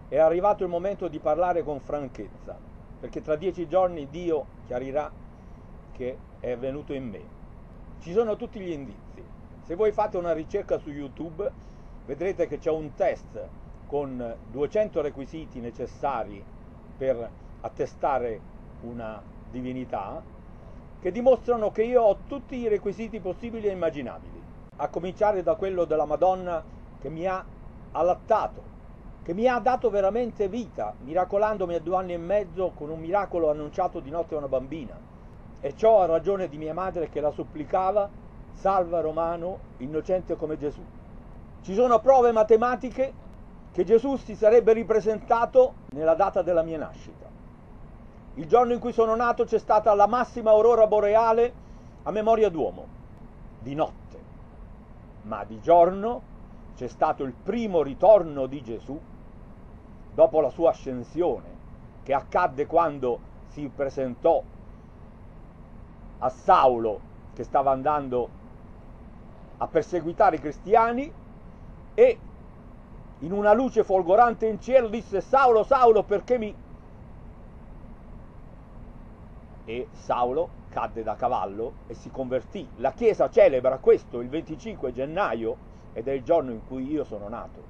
è arrivato il momento di parlare con franchezza, perché tra 10 giorni Dio chiarirà che è venuto in me. Ci sono tutti gli indizi. Se voi fate una ricerca su YouTube, vedrete che c'è un test con 200 requisiti necessari per attestare una divinità, che dimostrano che io ho tutti i requisiti possibili e immaginabili, a cominciare da quello della Madonna che mi ha allattato, che mi ha dato veramente vita, miracolandomi a 2 anni e mezzo con un miracolo annunciato di notte a una bambina. E ciò a ragione di mia madre che la supplicava: salva Romano, innocente come Gesù. Ci sono prove matematiche che Gesù si sarebbe ripresentato nella data della mia nascita. Il giorno in cui sono nato c'è stata la massima aurora boreale a memoria d'uomo, di notte, ma di giorno c'è stato il primo ritorno di Gesù dopo la sua ascensione, che accadde quando si presentò a Saulo, che stava andando a perseguitare i cristiani, e in una luce folgorante in cielo disse: Saulo, Saulo, perché mi... E Saulo cadde da cavallo e si convertì. La Chiesa celebra questo il 25 gennaio ed è il giorno in cui io sono nato.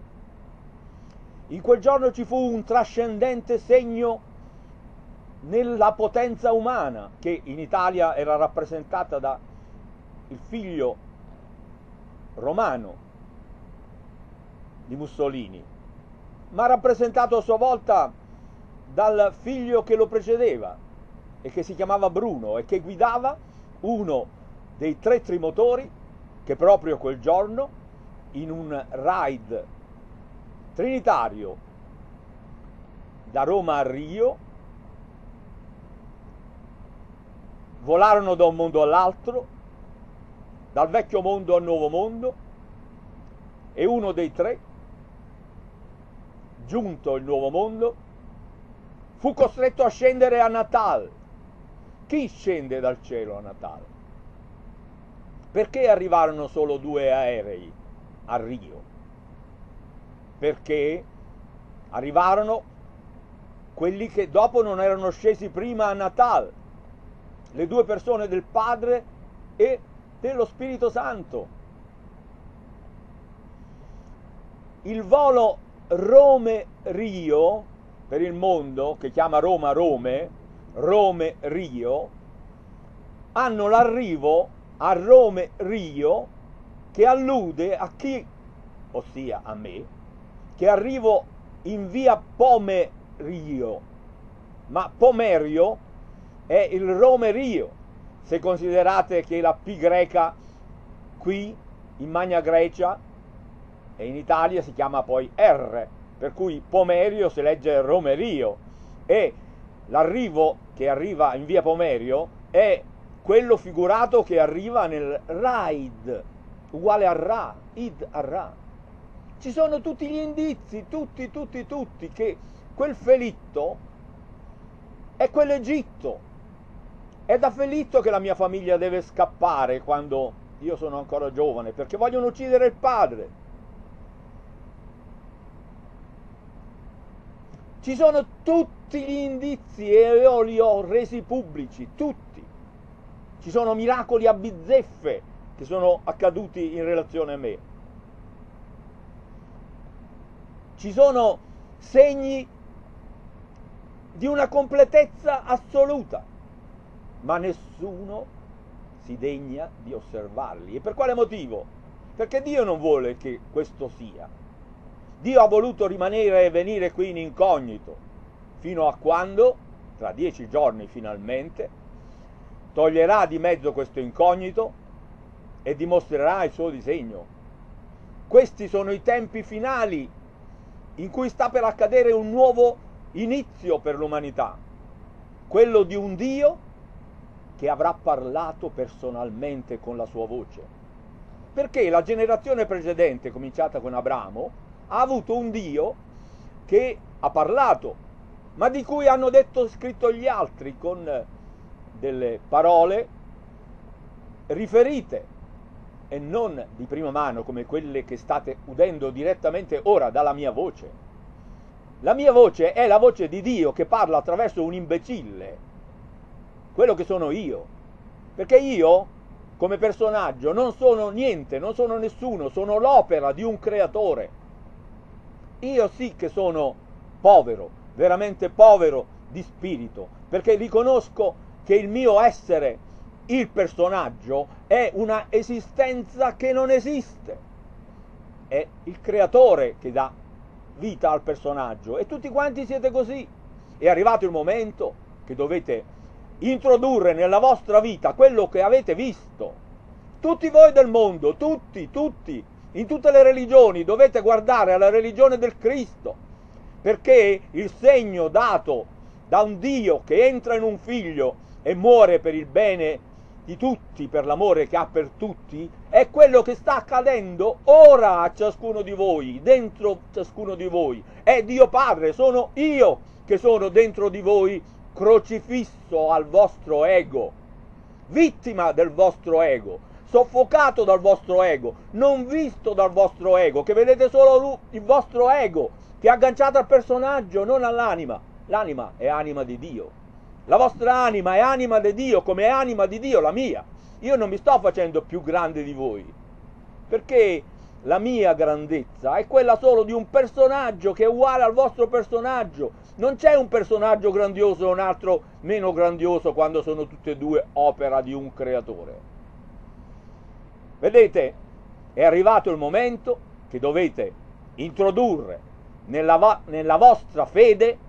In quel giorno ci fu un trascendente segno nella potenza umana, che in Italia era rappresentata da il figlio romano di Mussolini, ma rappresentato a sua volta dal figlio che lo precedeva e che si chiamava Bruno e che guidava uno dei 3 trimotori che proprio quel giorno, in un raid trinitario da Roma a Rio, volarono da un mondo all'altro, dal vecchio mondo al nuovo mondo, e uno dei 3, giunto il nuovo mondo, fu costretto a scendere a Natal. Chi scende dal cielo a Natale? Perché arrivarono solo 2 aerei a Rio? Perché arrivarono quelli che dopo non erano scesi prima a Natal, le 2 persone del Padre e dello Spirito Santo. Il volo Rome-Rio per il mondo, che chiama Roma-Rome, Rome-Rio, hanno l'arrivo a Rome-Rio che allude a chi, ossia a me, che arrivo in via Pomerio, ma Pomerio è il Rome-Rio, se considerate che la P greca qui in Magna Grecia e in Italia si chiama poi R, per cui Pomerio si legge Romerio, e l'arrivo che arriva in via Pomerio è quello figurato che arriva nel Raid, uguale a Ra, Id a Ra. Ci sono tutti gli indizi, tutti, che quel Felitto è quell'Egitto. È da Felitto che la mia famiglia deve scappare quando io sono ancora giovane, perché vogliono uccidere il padre. Ci sono tutti gli indizi e io li ho resi pubblici, tutti. Ci sono miracoli a bizzeffe che sono accaduti in relazione a me. Ci sono segni di una completezza assoluta, ma nessuno si degna di osservarli. E per quale motivo? Perché Dio non vuole che questo sia. Dio ha voluto rimanere e venire qui in incognito, fino a quando, tra 10 giorni finalmente, toglierà di mezzo questo incognito e dimostrerà il suo disegno. Questi sono i tempi finali in cui sta per accadere un nuovo inizio per l'umanità, quello di un Dio che avrà parlato personalmente con la sua voce. Perché la generazione precedente, cominciata con Abramo, ha avuto un Dio che ha parlato, ma di cui hanno detto e scritto gli altri con delle parole riferite e non di prima mano come quelle che state udendo direttamente ora dalla mia voce. La mia voce è la voce di Dio che parla attraverso un imbecille, quello che sono io. Perché io, come personaggio, non sono niente, non sono nessuno, sono l'opera di un creatore. Io sì che sono povero, veramente povero di spirito, perché riconosco che il mio essere, il personaggio, è una esistenza che non esiste. È il creatore che dà vita al personaggio e tutti quanti siete così. È arrivato il momento che dovete introdurre nella vostra vita quello che avete visto. Tutti voi del mondo, tutti, in tutte le religioni, dovete guardare alla religione del Cristo, perché il segno dato da un Dio che entra in un figlio e muore per il bene di tutti, per l'amore che ha per tutti, è quello che sta accadendo ora a ciascuno di voi, dentro ciascuno di voi. È Dio Padre, sono io che sono dentro di voi, crocifisso al vostro ego, vittima del vostro ego, soffocato dal vostro ego, non visto dal vostro ego, che vedete solo il vostro ego, che è agganciato al personaggio, non all'anima. L'anima è anima di Dio. La vostra anima è anima di Dio, come è anima di Dio la mia. Io non mi sto facendo più grande di voi, perché la mia grandezza è quella solo di un personaggio che è uguale al vostro personaggio. Non c'è un personaggio grandioso e un altro meno grandioso quando sono tutte e due opera di un creatore. Vedete, è arrivato il momento che dovete introdurre nella vostra fede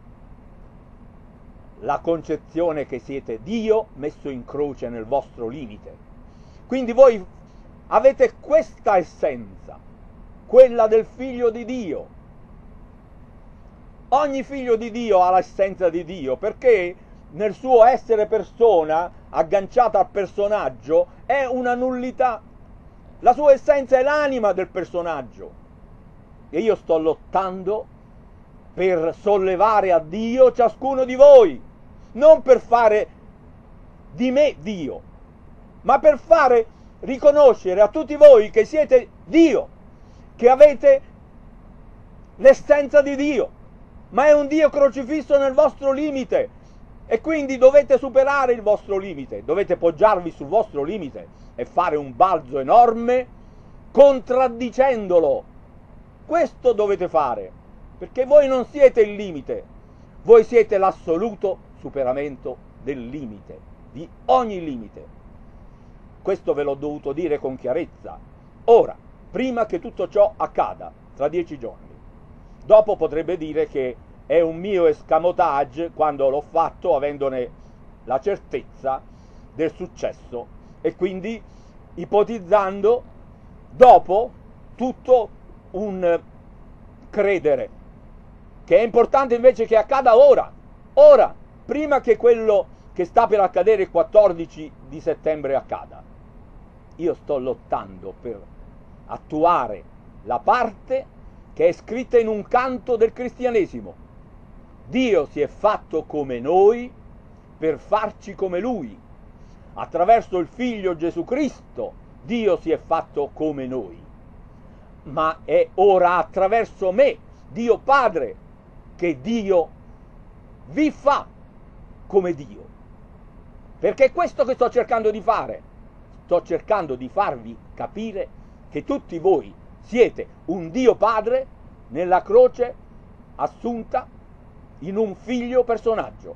la concezione che siete Dio messo in croce nel vostro limite. Quindi voi avete questa essenza, quella del figlio di Dio. Ogni figlio di Dio ha l'essenza di Dio, perché nel suo essere persona, agganciata al personaggio, è una nullità. La sua essenza è l'anima del personaggio. E io sto lottando per sollevare a Dio ciascuno di voi, non per fare di me Dio, ma per fare riconoscere a tutti voi che siete Dio, che avete l'essenza di Dio, ma è un Dio crocifisso nel vostro limite, e quindi dovete superare il vostro limite, dovete poggiarvi sul vostro limite e fare un balzo enorme contraddicendolo. Questo dovete fare, perché voi non siete il limite, voi siete l'assoluto superamento del limite, di ogni limite. Questo ve l'ho dovuto dire con chiarezza. Ora, prima che tutto ciò accada, tra 10 giorni. Dopo potrebbe dire che è un mio escamotage quando l'ho fatto avendone la certezza del successo, e quindi ipotizzando dopo tutto un credere, che è importante invece che accada ora, prima che quello che sta per accadere il 14 di settembre accada. Io sto lottando per attuare la parte che è scritta in un canto del cristianesimo. Dio si è fatto come noi per farci come Lui. Attraverso il Figlio Gesù Cristo Dio si è fatto come noi. Ma è ora attraverso me, Dio Padre, che Dio vi fa come Dio. Perché è questo che sto cercando di fare. Sto cercando di farvi capire che tutti voi siete un Dio Padre nella croce assunta in un figlio personaggio.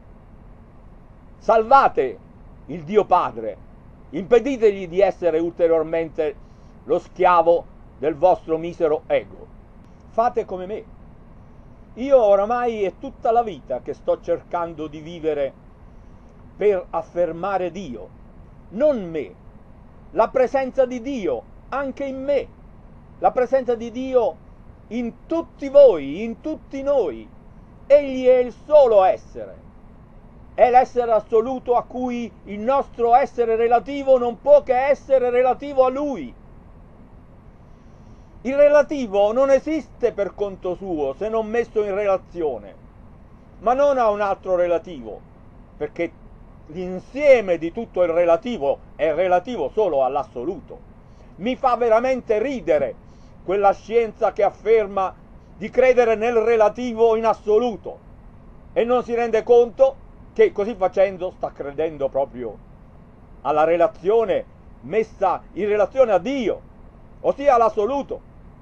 Salvate il Dio Padre, impeditegli di essere ulteriormente lo schiavo del vostro misero ego. Fate come me. Io oramai è tutta la vita che sto cercando di vivere per affermare Dio, non me, la presenza di Dio anche in me, la presenza di Dio in tutti voi, in tutti noi. Egli è il solo essere, è l'essere assoluto a cui il nostro essere relativo non può che essere relativo a Lui. Il relativo non esiste per conto suo se non messo in relazione, ma non a un altro relativo, perché l'insieme di tutto il relativo è relativo solo all'assoluto. Mi fa veramente ridere quella scienza che afferma di credere nel relativo in assoluto e non si rende conto che così facendo sta credendo proprio alla relazione messa in relazione a Dio, ossia all'assoluto.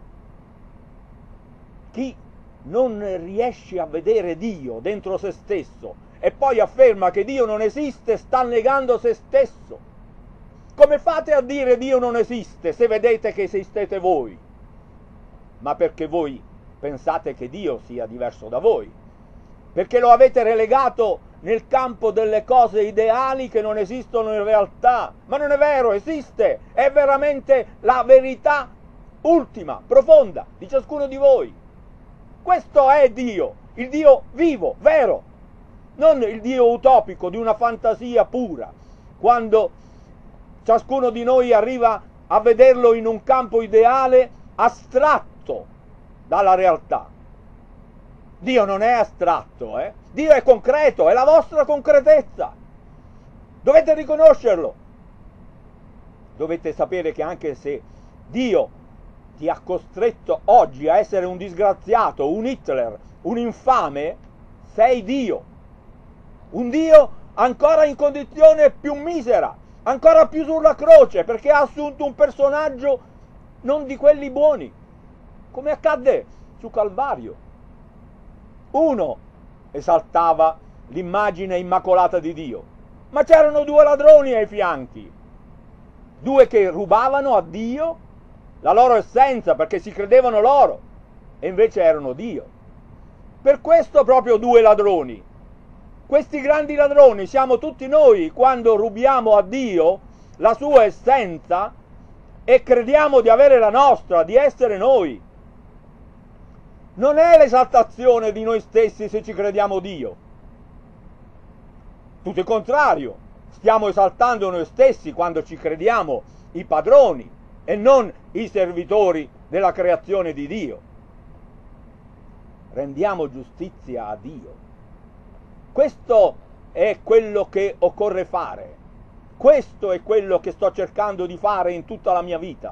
Chi non riesce a vedere Dio dentro se stesso e poi afferma che Dio non esiste sta negando se stesso. Come fate a dire Dio non esiste se vedete che esistete voi? Ma perché voi pensate che Dio sia diverso da voi, perché lo avete relegato nel campo delle cose ideali che non esistono in realtà. Ma non è vero, esiste, è veramente la verità ultima, profonda di ciascuno di voi. Questo è Dio, il Dio vivo, vero, non il Dio utopico di una fantasia pura, quando ciascuno di noi arriva a vederlo in un campo ideale astratto dalla realtà. Dio non è astratto, Dio è concreto, è la vostra concretezza. Dovete riconoscerlo. Dovete sapere che anche se Dio ti ha costretto oggi a essere un disgraziato, un Hitler, un infame, sei Dio. Un Dio ancora in condizione più misera, ancora più sulla croce, perché ha assunto un personaggio non di quelli buoni, come accadde su Calvario. Uno esaltava l'immagine immacolata di Dio, ma c'erano due ladroni ai fianchi, due che rubavano a Dio la loro essenza perché si credevano loro e invece erano Dio. Per questo proprio due ladroni. Questi grandi ladroni siamo tutti noi quando rubiamo a Dio la sua essenza e crediamo di avere la nostra, di essere noi. Non è l'esaltazione di noi stessi se ci crediamo Dio. Tutto il contrario, stiamo esaltando noi stessi quando ci crediamo i padroni e non i servitori della creazione di Dio. Rendiamo giustizia a Dio. Questo è quello che occorre fare. Questo è quello che sto cercando di fare in tutta la mia vita.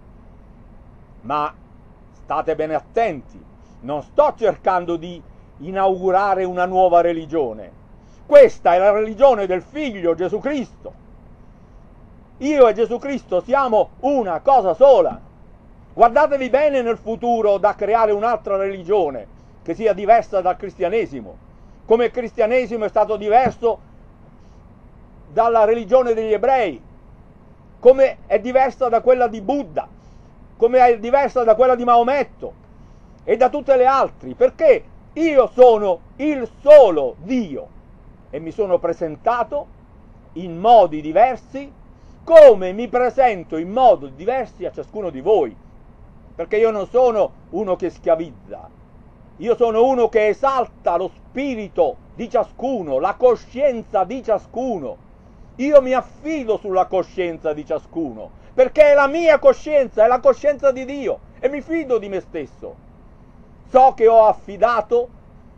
Ma state bene attenti, non sto cercando di inaugurare una nuova religione. Questa è la religione del Figlio Gesù Cristo. Io e Gesù Cristo siamo una cosa sola. Guardatevi bene nel futuro da creare un'altra religione che sia diversa dal cristianesimo, come il cristianesimo è stato diverso dalla religione degli ebrei, come è diversa da quella di Buddha, come è diversa da quella di Maometto e da tutte le altre, perché io sono il solo Dio e mi sono presentato in modi diversi, come mi presento in modi diversi a ciascuno di voi, perché io non sono uno che schiavizza, io sono uno che esalta lo spirito di ciascuno, la coscienza di ciascuno. Io mi affido sulla coscienza di ciascuno, perché è la mia coscienza, è la coscienza di Dio, e mi fido di me stesso. So che ho affidato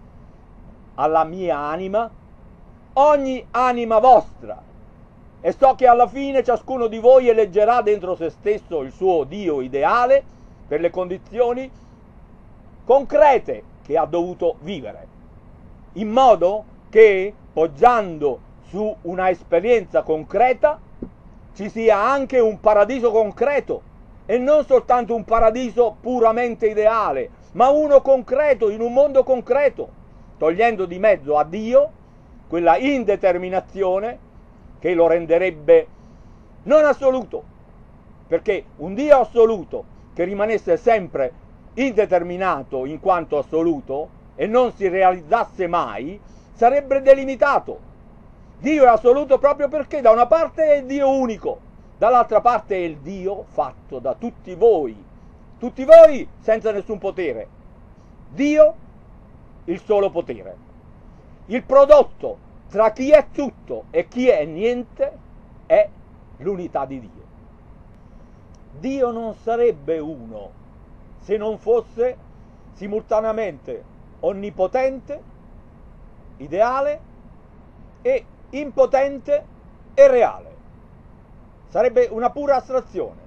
alla mia anima ogni anima vostra, e so che alla fine ciascuno di voi eleggerà dentro se stesso il suo Dio ideale per le condizioni concrete che ha dovuto vivere, in modo che, poggiando su una esperienza concreta, ci sia anche un paradiso concreto e non soltanto un paradiso puramente ideale, ma uno concreto, in un mondo concreto, togliendo di mezzo a Dio quella indeterminazione che lo renderebbe non assoluto, perché un Dio assoluto che rimanesse sempre indeterminato in quanto assoluto e non si realizzasse mai sarebbe delimitato. Dio è assoluto proprio perché da una parte è il Dio unico, dall'altra parte è il Dio fatto da tutti voi senza nessun potere. Dio, il solo potere. Il prodotto tra chi è tutto e chi è niente è l'unità di Dio. Dio non sarebbe uno se non fosse simultaneamente onnipotente, ideale e impotente e reale. Sarebbe una pura astrazione.